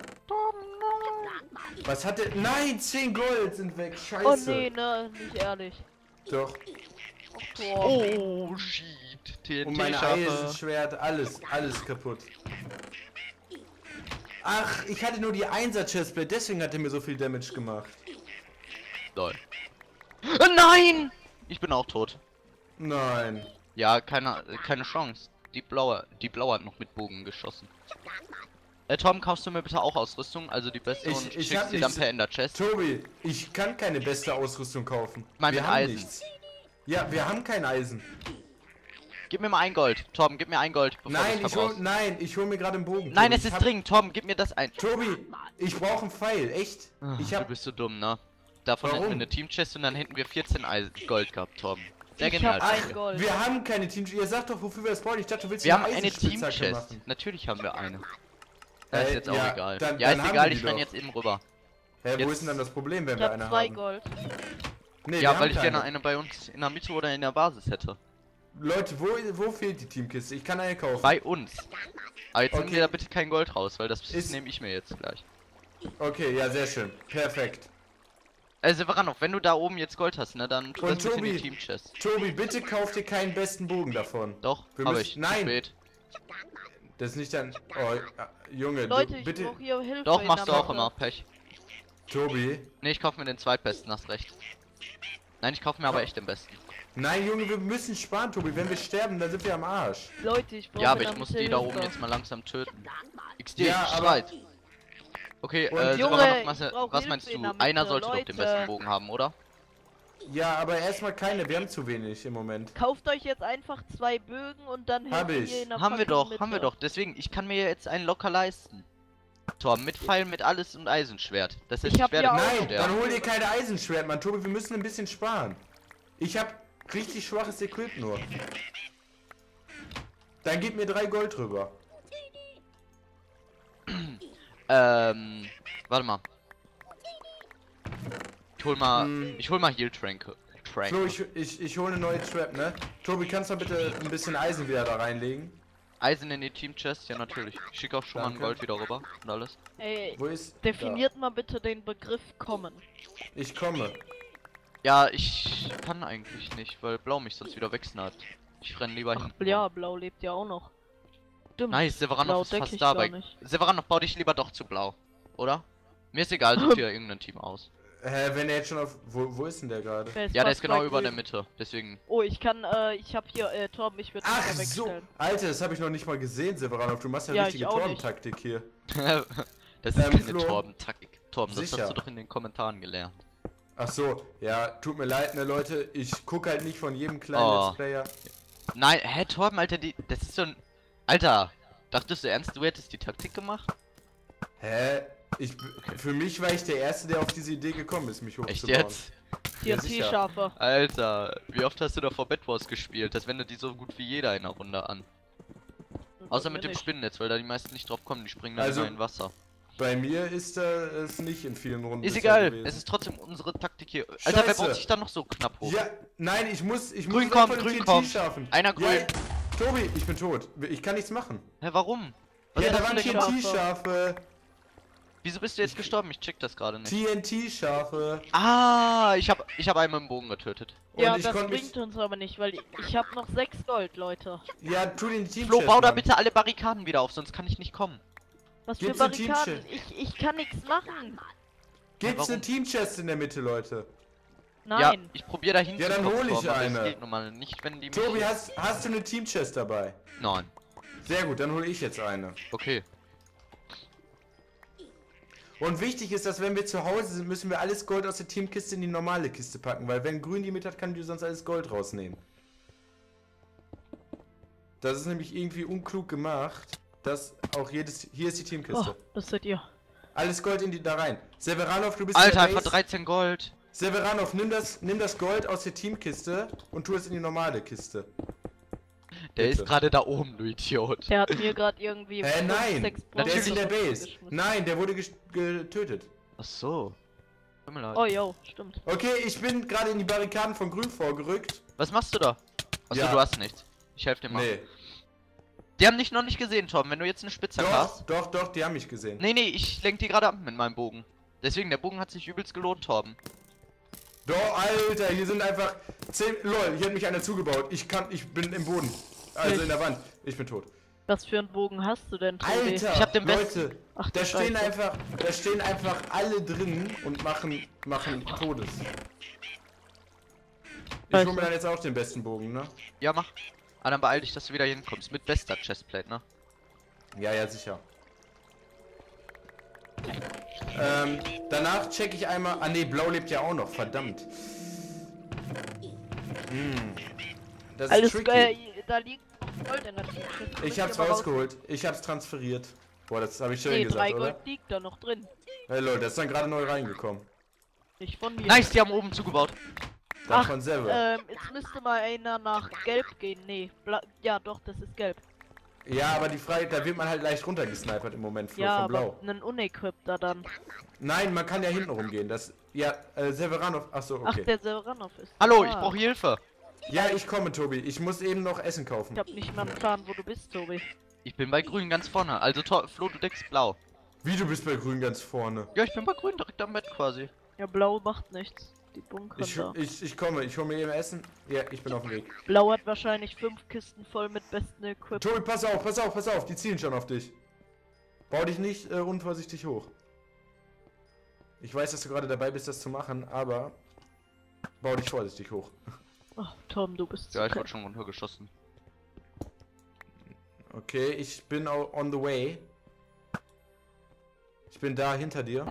Was hat der? Nein, zehn Gold sind weg, scheiße. Oh nee, ne, nicht ehrlich. Doch. Oh, Oh, shit. T Und N meine T-Schaffe. Eisenschwert, alles, alles kaputt. Ach, ich hatte nur die Einser-Chestplate, deswegen hat er mir so viel Damage gemacht. LOL. Oh, nein! Ich bin auch tot. Nein. Ja, keine, keine Chance. Die blaue, die blaue hat noch mit Bogen geschossen. Äh, Tom, kaufst du mir bitte auch Ausrüstung? Also die beste Ich- und ich schickst hab sie dann nichts. per Ender Chest. Tobi, ich kann keine beste Ausrüstung kaufen. Mein wir mit haben Eisen. nichts. Ja, wir haben kein Eisen. Gib mir mal ein Gold. Tom, gib mir ein Gold, bevor Nein, du's ich hol, verbrauchst. nein, ich hol mir gerade einen Bogen. Nein, Tobi. es Ich ist hab- dringend. Tom, gib mir das ein. Tobi, ich brauche einen Pfeil, echt. Ah, Ich du hab, bist so dumm, ne? Davon Warum? hätten wir eine Team-Chest und dann hätten wir vierzehn Eisen Gold gehabt, Tom. Sehr ich genial. hab von ein dir. Gold. wir haben keine Team. Ihr sagt doch, wofür wir das brauchen. Ich dachte, du willst Wir eine haben eine Eisenspitzhacke Team-Chest. machen. Natürlich haben wir eine. Äh, Das ist jetzt auch ja, egal. dann- ja, dann ist haben egal, wir ich die renn doch. jetzt eben rüber. Hä, wo Jetzt- ist denn dann das Problem, wenn Ich wir hab eine zwei haben? Gold. Nee, wir Ja, haben weil ich keine. gerne eine bei uns in der Mitte oder in der Basis hätte. Leute, wo, wo fehlt die Teamkiste? Ich kann eine kaufen. Bei uns. Aber jetzt Okay. nimm dir da bitte kein Gold raus, weil das Ist- nehme ich mir jetzt gleich. Okay, ja, sehr schön. Perfekt. Äh, Severanov, wenn du da oben jetzt Gold hast, ne, dann tu Und das bitte in die Tobi. Team-Chest. Tobi, bitte kauf dir keinen besten Bogen davon. Doch, Wir hab müssen- ich. Zu nein. spät. Das ist nicht dein... Oh, ja, Junge, Leute, du, ich bitte... brauch hier Hilfe. Doch, in machst du der auch Mitte. immer. Pech. Tobi. Ne, ich kauf mir den zweitbesten, hast recht. Nein, ich kauf mir aber echt den besten. Nein, Junge, wir müssen sparen, Tobi. Wenn wir sterben, dann sind wir am Arsch. Leute, ich brauche Ja, aber ich muss die da oben Hilfe. jetzt mal langsam töten. X D, Ja, ich aber- streit. Okay, Und äh, Junge, Severanov, ich was, brauch was Hilfe meinst in du? der Einer Mitte, sollte doch den Leute. besten Bogen haben, oder? Ja, aber erstmal keine. Wir haben zu wenig im Moment. Kauft euch jetzt einfach zwei Bögen und dann Hab helft ich. ihr in der Haben wir fucking doch, Mitte. haben wir doch. Deswegen, ich kann mir jetzt einen locker leisten. Torben, mit Pfeil, mit alles und Eisenschwert. Das heißt, Ich ich, hab werde ja auch- nicht Nein, sterben. dann hol dir keine Eisenschwert, Mann. Tobi, wir müssen ein bisschen sparen. Ich hab richtig schwaches Equip nur. Dann gib mir drei Gold rüber. Ähm, warte mal. Ich hol mal, Hm. ich hol mal Heal Tränke. Trank. Flo, ich, ich, ich hole eine neue Trap, ne? Tobi, kannst du mal bitte ein bisschen Eisen wieder da reinlegen? Eisen in die Team Chest, ja natürlich. Ich schicke auch schon mal ein Danke. Gold wieder rüber und alles. Ey, Wo ist... definiert mal bitte den Begriff kommen. Da. Ich komme. Ja, ich kann eigentlich nicht, weil Blau mich sonst wieder wegsnappt. Ich renn lieber Ach, hin. ja, Blau lebt ja auch noch. Stimmt. Nice, Blau Severanov ist deck fast ich dabei. gar nicht. Severanov, bau dich lieber doch zu Blau, oder? Mir ist egal, such dir irgendein Team aus. Hä, wenn er jetzt schon auf... Wo, wo ist denn der gerade? Wer Ja, der fast ist genau bei über Grün? der Mitte, deswegen. Oh, ich kann, äh, ich hab hier, äh, Torben, ich würde Ach dich so! wegstellen. Alter, das habe ich noch nicht mal gesehen, Severanov. Du machst ja, Ja, richtige ich auch nicht. Torbentaktik hier. Das ist Ähm, keine Flo? Torben-Taktik. Torben, das Sicher. hast du doch in den Kommentaren gelernt. Ach so, ja, tut mir leid, ne Leute. Ich gucke halt nicht von jedem kleinen Oh. Let's Player. Nein, hä, Torben, Alter, die, das ist so ein... Alter, dachtest du ernst, du hättest die Taktik gemacht? Hä? Ich, Für mich war ich der Erste, der auf diese Idee gekommen ist, mich Echt hochzubauen. jetzt? Ja, T N sicher. T-Schafe. Alter, wie oft hast du da vor Bed Wars gespielt? Das wendet die so gut wie jeder in der Runde an. Außer Bei mit mir dem nicht. Spinnennetz, weil da die meisten nicht drauf kommen, die springen dann Also- immer in Wasser. Bei mir ist da es nicht in vielen Runden. Ist bisher egal, gewesen. es ist trotzdem unsere Taktik hier. Alter, wer Scheiße. baut sich da noch so knapp hoch? Ja, nein, ich muss, ich Grün muss kommt, weg von dem grün T N T kommt. schaffen. Einer grün. Ja, Tobi, ich bin tot. Ich kann nichts machen. Hä, warum? Was Ja, hast da du waren denn T gemacht? N T-Schafe. Wieso bist du jetzt gestorben? Ich check das gerade nicht. T N T-Schafe. Ah, ich hab, ich hab einen mit dem Bogen getötet. Ja, Und ich das konnte bringt mich. uns aber nicht, weil ich, ich habe noch sechs Gold, Leute. Ja, tu den Team. Flo, bau da bitte alle Barrikaden wieder auf, sonst kann ich nicht kommen. Was für Gibt's eine Barrikaden? Teamchest? Ich, ich kann nichts machen. Gibt's warum? eine Team-Chest in der Mitte, Leute? Ja, Nein. ich probiere da hinzukommen. Ja, dann hol ich aber das eine. geht nun mal nicht, wenn die mich... Tobi, hast, hast du eine Team-Chest dabei? Nein. Sehr gut, dann hole ich jetzt eine. Okay. Und wichtig ist, dass wenn wir zu Hause sind, müssen wir alles Gold aus der Teamkiste in die normale Kiste packen, weil wenn Grün die mit hat, kann die sonst alles Gold rausnehmen. Das ist nämlich irgendwie unklug gemacht, dass auch jedes... Hier ist die Teamkiste. Oh, das seid ihr. Alles Gold in die da rein. Severanov, du bist Alter, in der einfach Base. dreizehn Gold. Severanov, nimm das, nimm das Gold aus der Teamkiste und tu es in die normale Kiste. Der Bitte. ist gerade da oben, du Idiot. Der hat mir gerade irgendwie. Hä, fünf, nein! sechs Der ist in der Bronze Base. geschmissen. Nein, der wurde ges- getötet. Ach so. Tut mir leid. Oh, yo, stimmt. Okay, ich bin gerade in die Barrikaden von Grün vorgerückt. Was machst du da? Achso, Ja. du hast nichts. Ich helfe dir mal. Nee. Die haben dich noch nicht gesehen, Tom. Wenn du jetzt eine Spitzhacke hast. Doch, doch, doch, die haben mich gesehen. Nee, nee, ich lenk die gerade ab mit meinem Bogen. Deswegen, der Bogen hat sich übelst gelohnt, Torben. Doch, Alter, hier sind einfach zehn. Lol, hier hat mich einer zugebaut. Ich kann, ich bin im Boden. Also in der Wand. Ich bin tot. Was für einen Bogen hast du denn, Tobi? Alter, Ich hab den Leute, Ach, da du stehen Scheiße. einfach, da stehen einfach alle drin und machen, machen Todes. Ich hole mir Scheiße. dann jetzt auch den besten Bogen, ne? Ja, mach. Ah, dann beeil dich, dass du wieder hinkommst. Mit bester Chestplate, ne? Ja, ja, sicher. Ähm, danach check ich einmal. Ah ne, Blau lebt ja auch noch, verdammt. Hm. Das ist Alles tricky. geil, da liegt noch Gold in der Teamkiste. Ich hab's rausgeholt. Ich hab's transferiert. Boah, das habe ich schön Nee, gesagt, drei oder? Gold liegt da noch drin. Hey Leute, das ist dann gerade neu reingekommen. Nicht von mir. Nice, die haben oben zugebaut. Dann Ach, von Sever. Ähm, jetzt müsste mal einer nach Gelb gehen. Nee, Bla ja doch, das ist Gelb. Ja, aber die Frage, da wird man halt leicht runtergesnipert im Moment Flo, Ja, von aber Blau. einen Unequipter dann. Nein, man kann ja hinten rumgehen. Das. Ja, äh, Severanov. Achso, Ach, okay. der Severanov ist. Hallo, da. ich brauche Hilfe. Ja, ich komme, Tobi. Ich muss eben noch Essen kaufen. Ich hab nicht mal einen Plan, wo du bist, Tobi. Ich bin bei Grün ganz vorne. Also, Tor Flo, du deckst Blau. Wie, du bist bei Grün ganz vorne? Ja, ich bin bei Grün direkt am Bett quasi. Ja, Blau macht nichts. Die bunkern Ich, da. ich, ich komme, ich hole mir eben Essen. Ja, ich bin auf dem Weg. Blau hat wahrscheinlich fünf Kisten voll mit besten Equip. Tobi, pass auf, pass auf, pass auf. Die zielen schon auf dich. Bau dich nicht äh, unvorsichtig hoch. Ich weiß, dass du gerade dabei bist, das zu machen, aber bau dich vorsichtig hoch. Oh, Tom, du bist Ja, ich zu wurde schon runtergeschossen. Okay, ich bin au- on the way. Ich bin da hinter dir.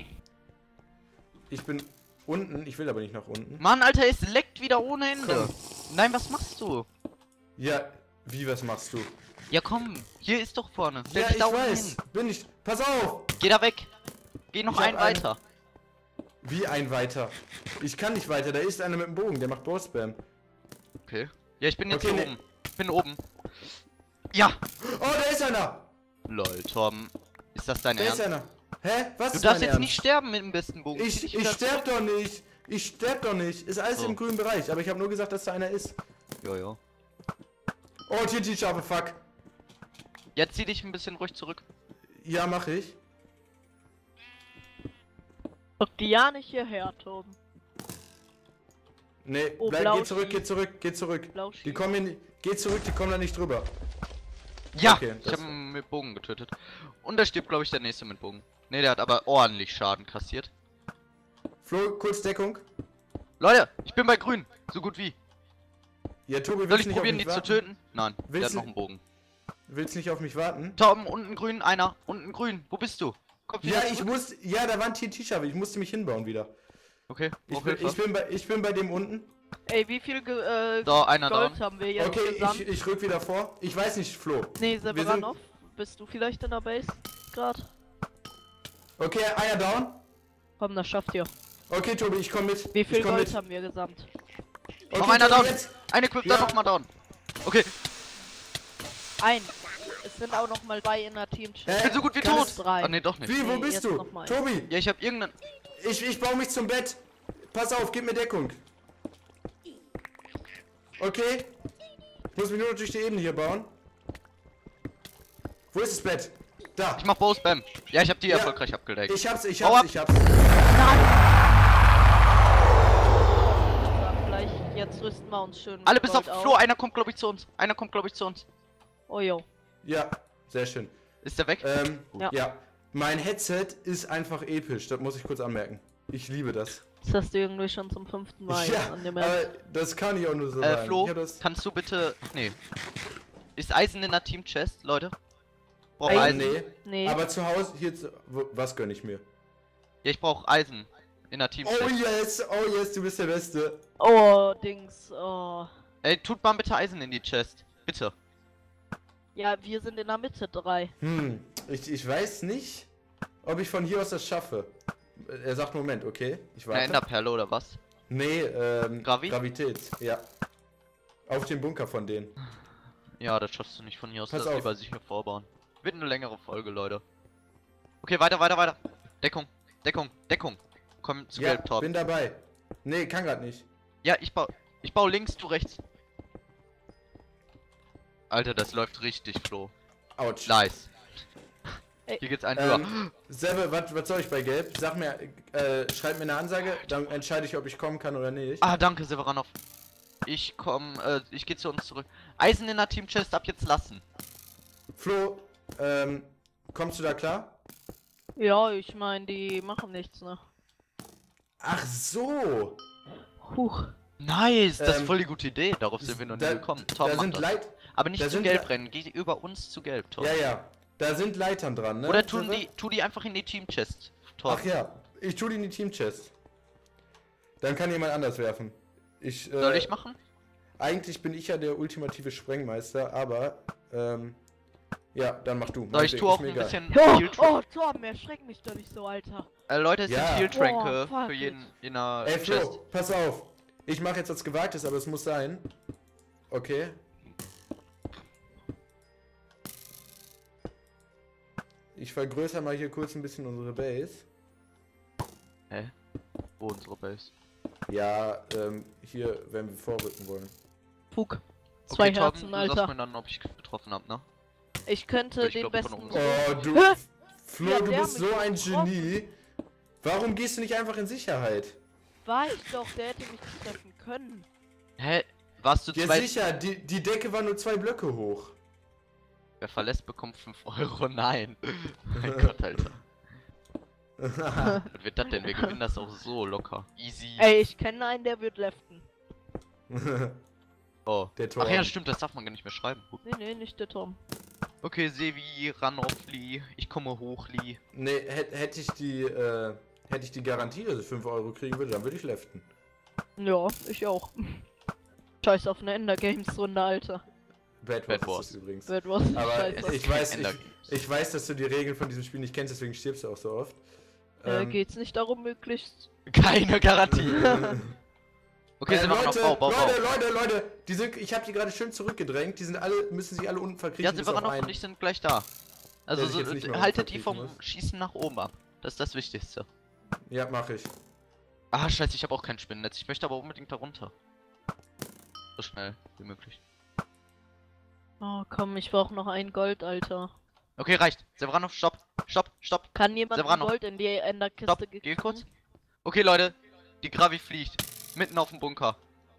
Ich bin unten, ich will aber nicht nach unten. Mann, Alter, es leckt wieder ohne Ende. Komm. Nein, was machst du? Ja, wie, was machst du? Ja, komm, hier ist doch vorne. Stell Ja, dich ich da oben weiß. hin. Bin ich. Pass auf! Geh da weg. Geh noch Ich hab einen einen. weiter. Wie ein weiter? Ich kann nicht weiter, da ist einer mit dem Bogen, der macht Bow-Spam. Okay. Ja, ich bin jetzt Okay, hier ne- oben. Ich bin oben. Ja! Oh, da ist einer! Lol, Tom. Ist das dein Da ist Ernst? einer. Hä? Was Du ist darfst dein jetzt Ernst? nicht sterben mit dem besten Bogen. Ich, Zieh dich ich wieder sterb zurück. doch nicht! Ich sterb doch nicht! Ist alles So. im grünen Bereich, aber ich habe nur gesagt, dass da einer ist. Jojo. Oh, T N T-Schafe, fuck. Jetzt zieh dich ein bisschen ruhig zurück. Ja, mach ich. Doch die ja nicht hierher, Tom. Nee, Oh, bleib, blau geh zurück, schießt. geh zurück, geh zurück. Blau Die schießt. kommen hier, nicht- geh zurück, die kommen da nicht drüber. Ja! Okay, ich das- habe ihn mit Bogen getötet. Und da stirbt, glaube ich, der nächste mit Bogen. Ne, der hat aber ordentlich Schaden kassiert. Flo, kurz Deckung. Leute, ich bin bei Grün. So gut wie. Ja, Tobi, Soll willst ich nicht auf probieren, mich die zu warten? töten? Nein, der Willst hat noch du- einen Bogen. Willst nicht auf mich warten? Torben, unten grün, einer. Unten grün. Wo bist du? Komm wieder Ja, ich zurück. muss. Ja, da waren T N T-Schafe, ich musste mich hinbauen wieder. Okay, Ich brauch bin, Hilfe. ich, bin bei, ich bin bei dem unten. Ey, wie viel Ge äh, Da, einer Gold down. haben wir jetzt Okay, gesamt? ich, ich rück wieder vor. Ich weiß nicht, Flo. Nee, wir sind- Severanov, bist du vielleicht in der Base gerade? Okay, einer down. Komm, das schafft ihr. Okay, Tobi, ich komm mit. Wie viel ich komm Gold mit. haben wir gesamt? Noch Okay, einer Tobi, down. jetzt. Eine Equip Ja. dann nochmal down. Okay, Ein. Es sind auch noch mal bei in der Team. Äh, Ich bin so gut wie kann tot. es- Drei. Ah, nee, doch nicht. Wie, wo Nee, bist jetzt du? noch mal. Tobi, Ja, ich hab irgendeinen... ich, ich baue mich zum Bett. Pass auf, gib mir Deckung. Okay. Ich muss mich nur noch durch die Ebene hier bauen. Wo ist das Bett? Da. Ich mach Bow-Spam. Ja, ich hab die Ja. erfolgreich abgedeckt. Ich hab's, ich Hau hab's, ab. ich hab's. Ja, gleich, jetzt rüsten wir uns schön. mit Alle bis auf Gold Flo, einer kommt glaube ich zu uns. Einer kommt glaube ich zu uns. Oh jo. Ja, sehr schön. Ist der weg? Ähm, Ja. ja. Mein Headset ist einfach episch, das muss ich kurz anmerken. Ich liebe das. Das hast du irgendwie schon zum fünften Mal Ja, angemerkt. aber das kann ich auch nur so äh, sagen. Flo, Ich hab das... kannst du bitte... Nee. Ist Eisen in der Team-Chest, Leute? Brauch Eisen, Eisen. nee. Nee. Aber zu Hause, hier, zu, wo- was gönn ich mir? Ja, ich brauch Eisen in der Team-Chest. Oh yes, oh yes, du bist der Beste. Oh, Dings. Oh. Ey, tut mal bitte Eisen in die Chest. Bitte. Ja, wir sind in der Mitte drei. Hm, ich, ich weiß nicht, ob ich von hier aus das schaffe. Er sagt Moment, okay? Ich Eine warte. Enderperle oder was? Nee, ähm, Gravi? Gravität, ja. Auf den Bunker von denen. Ja, das schaffst du nicht von hier aus. Pass Das auf. lieber sicher vorbauen. Wird eine längere Folge, Leute. Okay, weiter, weiter, weiter. Deckung, Deckung, Deckung. Komm zu Ja, Gelb, Torben. bin dabei. Nee, kann grad nicht. Ja, ich bau. Ich baue links, du rechts. Alter, das läuft richtig, Flo. Autsch. Nice. Ey. Hier geht's einen über. Ähm, Sebbe, was was soll ich bei Gelb? Sag mir, äh, schreib mir eine Ansage, dann entscheide ich, ob ich kommen kann oder nicht. Ah, danke, Severanov. Ich komm, äh, ich gehe zu uns zurück. Eisen in der Team-Chest ab jetzt lassen. Flo, ähm, kommst du da klar? Ja, ich meine, die machen nichts, ne? Ach so. Huch. Nice, das Ähm, ist voll die gute Idee. Darauf sind wir noch nie Da, gekommen. da Torben sind macht das. Leit... Aber nicht da zu sind Gelb Le- rennen. Geh über uns zu Gelb, Torben. Ja, ja. Da sind Leitern dran, ne? Oder tun Sebbe? die, tu die einfach in die Team-Chest. Ach Torben. ja, ich tue die in die Team-Chest. Dann kann jemand anders werfen. Ich, äh, Soll ich machen? Eigentlich bin ich ja der ultimative Sprengmeister, aber, ähm, ja, dann mach du. Soll ich Meinetwegen, tu auch ist mir ein egal. bisschen Oh, Heal Tra- oh, Torben, erschreck mich doch nicht so, Alter. äh, Leute, es Ja. sind Heal-Tränke Boah, fuck für jeden in der Ey, Chest. Flo, pass auf. Ich mache jetzt was Gewagtes, aber es muss sein. Okay. Ich vergrößere mal hier kurz ein bisschen unsere Base. Hä? Wo unsere Base? Ja, ähm, hier, wenn wir vorrücken wollen. Fug. Zwei Okay, Torben, Herzen, du Alter. sagst mir dann, ob ich getroffen hab, ne? Ich könnte Ich den glaub, besten... von uns. Oh, du, Hä? Flo, Ja, du der bist hat mich so ein getroffen. Genie. Warum gehst du nicht einfach in Sicherheit? War ich doch, der hätte mich treffen können. Hä? Warst du Ja, zwei... sicher, die, die Decke war nur zwei Blöcke hoch. Wer verlässt, bekommt fünf Euro. Nein. Mein Gott, Alter. Was wird das denn? Wir gewinnen das auch so locker. Easy. Ey, ich kenne einen, der wird leften. Oh. Der Ach Torben. ja, stimmt, das darf man gar nicht mehr schreiben. Gut. Nee, nee, nicht der Tom. Okay, Sevi, ran auf Lee. Ich komme hoch, Lee. Nee, hätte hätt ich die, äh, hätte ich die Garantie, dass ich fünf Euro kriegen würde, dann würde ich leften. Ja, ich auch. Scheiß auf eine Ender Games Runde, Alter. Bad, Bad Wars Wars. ist das übrigens. Wird was. Aber Scheiße. ich weiß, Ender ich, Games. ich weiß, dass du die Regeln von diesem Spiel nicht kennst, deswegen stirbst du auch so oft. Äh, Ähm, geht's nicht darum, möglichst. Keine Garantie. Okay, äh, sie machen auf Leute, Bau, Bau, Bau. Leute, Leute, Leute, die sind, ich habe die gerade schön zurückgedrängt, die sind alle, müssen sich alle unten verkriechen. Ja, bis auf Severanov einen. und ich sind gleich da. Also Der sich so, jetzt nicht mehr haltet die verkriechen vom muss. Schießen nach oben ab. Das ist das Wichtigste. Ja, mach ich. Ah, scheiße, ich habe auch kein Spinnennetz. Ich möchte aber unbedingt da runter. So schnell wie möglich. Oh, komm, ich brauch noch ein Gold, Alter. Okay, reicht. Severanov, stopp. Stopp, stopp. Kann jemand ein Severano. Gold in die Enderkiste Stopp. gekriegt? Geh kurz. Okay, Leute. Die Gravi fliegt. Mitten auf dem Bunker.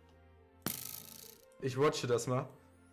Ich watche das mal.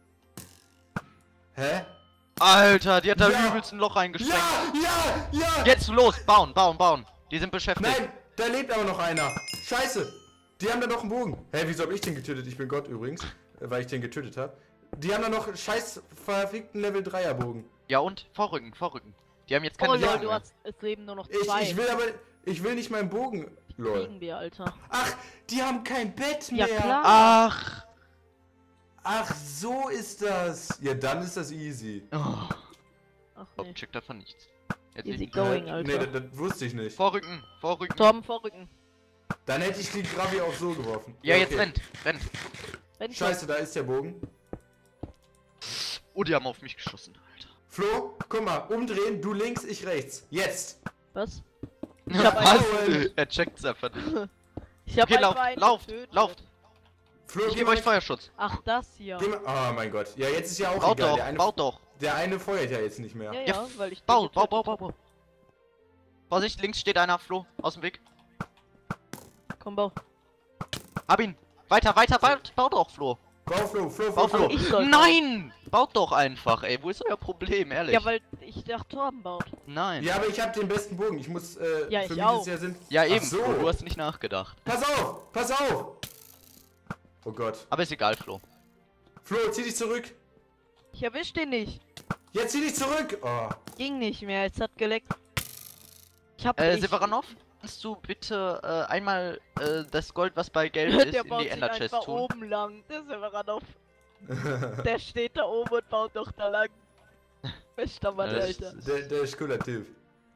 Hä? Alter, die hat da Ja. übelst ein Loch eingesprengt. Ja, ja, ja! Jetzt los, bauen, bauen, bauen. Die sind beschäftigt. Nein, da lebt aber noch einer. Scheiße. Die haben da noch einen Bogen. Hä, wieso hab ich den getötet? Ich bin Gott übrigens, äh, weil ich den getötet habe. Die haben da noch einen scheiß verfickten Level dreier Bogen. Ja und? Vorrücken, vorrücken. Die haben jetzt keine Oh, Sachen Leute, du mehr. hast es leben nur noch Ich, zwei. ich will aber, ich will nicht meinen Bogen. Lol. Kriegen wir, Alter. Ach, die haben kein Bett Ja, mehr. klar. Ach. Ach, so ist das. Ja, dann ist das easy. Oh. Ach Oh, nee. checkt davon nichts. Jetzt Easy sind- going, Äh, Alter. Nee, das, das wusste ich nicht. Vorrücken, vorrücken. Torben, vorrücken. Dann hätte ich die Gravi auch so geworfen. Ja, jetzt okay. rennt, rennt. Wenn Scheiße, da ist der Bogen. Oh, die haben auf mich geschossen, Alter. Flo, guck mal, umdrehen, du links, ich rechts. Jetzt. Was? Ich Ich hab hab einen- Er checkt's einfach nicht. Ich hab Okay, einfach lauft, einen lauft, getötet. lauft. Flo, Ich geh gebe mal euch Feuerschutz. Ach, das hier. Geh mal, oh mein Gott. Ja, jetzt ist ja auch Baut egal. doch, Der eine, baut doch. der eine feuert ja jetzt nicht mehr. Ja, Ja, ja, weil ich den Bau, bau, getötet bau, bau, hab. bau. Vorsicht, links steht einer, Flo, aus dem Weg. Komm, bau. Hab ihn. Weiter, weiter, baut, baut doch, Flo. Bau, Flo, Flo, Flo, Bau, Flo. Flo. ich soll Nein! Baut doch einfach, ey. Wo ist euer Problem, ehrlich? Ja, weil ich dachte, Torben baut. Nein. Ja, aber ich habe den besten Bogen. Ich muss, äh, Ja, für ich mich auch. ist ja Sinn. Ja, eben, Ach so. Flo, du hast nicht nachgedacht. Pass auf, pass auf. Oh Gott. Aber ist egal, Flo. Flo, zieh dich zurück. Ich erwisch den nicht. Jetzt zieh dich zurück. Oh. Ging nicht mehr, es hat geleckt. Ich hab Äh, ich, Severanov, kannst du bitte äh, einmal äh, das Gold, was bei Geld ist, Der in baut die sich Ender Chest einfach tun? oben lang. Der Severanov. Der steht da oben und baut doch da lang. Bester Mann, Ja, das Alter. ist- Der, der ist cooler Typ.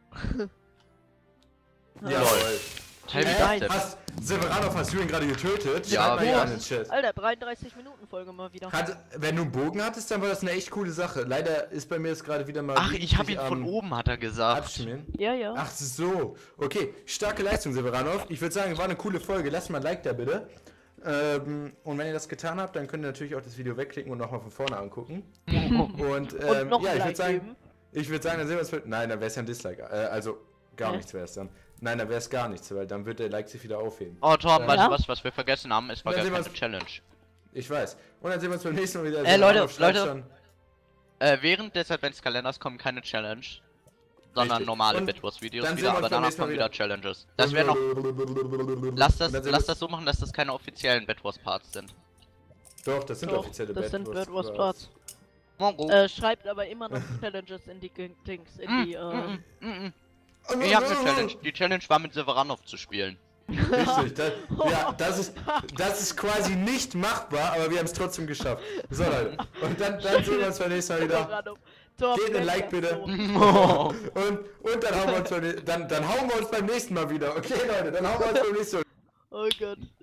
Ja. Jawohl. Hey, wie Äh, das denn? hast, Severanov, hast du ihn gerade getötet? Ja, Schreib mal ja. ja in den Chat. Alter, dreiunddreißig Minuten Folge mal wieder. Hat, wenn du einen Bogen hattest, dann war das eine echt coole Sache. Leider ist bei mir jetzt gerade wieder mal... Ach, ich hab ihn am von oben, hat er gesagt. Abschmieren. Ja, ja. Ach so. Okay, starke Leistung, Severanov. Ich würde sagen, war eine coole Folge. Lasst mal ein Like da bitte. Ähm, und wenn ihr das getan habt, dann könnt ihr natürlich auch das Video wegklicken und nochmal von vorne angucken. Und, ähm, Und noch ja, ein ich Like würde sagen, geben. ich würde sagen, dann sehen wir uns mit... Nein, dann wäre es ja ein Dislike. Äh, also, gar Hä? nichts wäre es dann. Nein, dann wäre es gar nichts, weil dann wird der Like sich wieder aufheben. Oh, Torben, Ja. weißt du was, was wir vergessen haben? Es war Dann gar sehen wir keine uns- Challenge. Ich weiß. Und dann sehen wir uns beim nächsten Mal wieder. Äh, Leute, Severanov schreibt Leute. schon- Äh, während des Adventskalenders kommen keine Challenge, sondern Richtig. normale Und Bedwars-Videos dann sehen wieder, wir uns aber beim danach nächsten Mal kommen wieder wieder. Challenges. Das wäre noch... Lass das, Und dann sehen lass wir- das so machen, dass das keine offiziellen Bedwars-Parts sind. Doch, das sind Doch, offizielle das sind Bad Bad Wars Wars Parts. Mongo. Äh, schreibt aber immer noch Challenges in die G- Dings, in Mm, die, äh... mm, mm, mm. Ich hab eine Challenge. Die Challenge war mit Severanov zu spielen. Richtig, das, ja, das ist, das ist quasi nicht machbar, aber wir haben es trotzdem geschafft. So, Leute. Und dann, dann sehen wir uns beim nächsten Mal wieder. Severanov. Torben, Gebt ein Like, Bester bitte. Sohn. Und, und dann hauen wir uns beim, nä- dann, dann hauen wir uns beim nächsten Mal wieder. Okay, Leute, dann hauen wir uns beim nächsten Mal. Oh Gott.